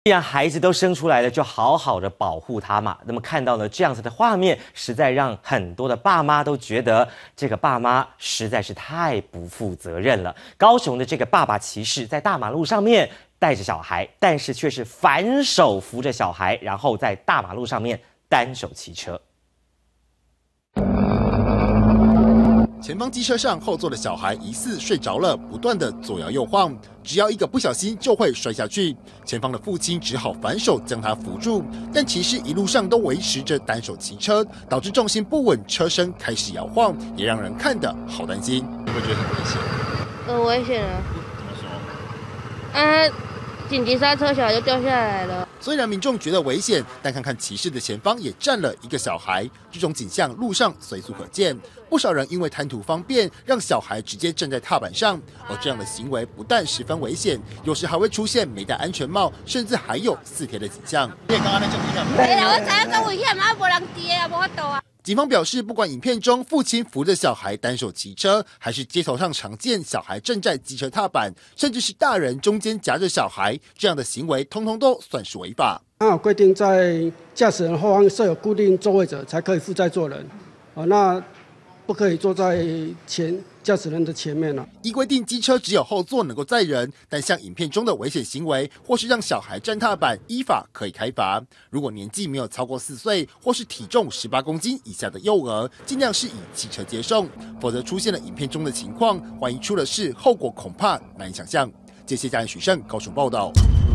既然孩子都生出来了，就好好的保护他嘛。那么看到了这样子的画面，实在让很多的爸妈都觉得这个爸妈实在是太不负责任了。高雄的这个爸爸骑士在大马路上面带着小孩，但是却是反手扶着小孩，然后在大马路上面单手骑车。 前方机车上后座的小孩疑似睡着了，不断的左摇右晃，只要一个不小心就会摔下去。前方的父亲只好反手将他扶住，但骑士一路上都维持着单手骑车，导致重心不稳，车身开始摇晃，也让人看得好担心。 你会觉得很危险？ 危险啊！ 怎么说？ 紧急刹车，小孩就掉下来了。 虽然民众觉得危险，但看看骑士的前方也站了一个小孩，这种景象路上随处可见。不少人因为贪图方便，让小孩直接站在踏板上，而这样的行为不但十分危险，有时还会出现没戴安全帽，甚至还有撕贴的景象。 你刚刚那种影响？ 对啦，我知影咁危险，嘛无人骑啊，无法度啊。 警方表示，不管影片中父亲扶着小孩单手骑车，还是街头上常见小孩站在机车踏板，甚至是大人中间夹着小孩，这样的行为通通都算是违法。 它有规定，在驾驶人后方设有固定座位者才可以负载坐人，那不可以坐在驾驶人的前面了。 依规定，机车只有后座能够载人，但像影片中的危险行为，或是让小孩站踏板，依法可以开罚。如果年纪没有超过4岁，或是体重18公斤以下的幼儿，尽量是以汽车接送，否则出现了影片中的情况，万一出了事，后果恐怕难以想象。谢谢家人许胜高雄报道。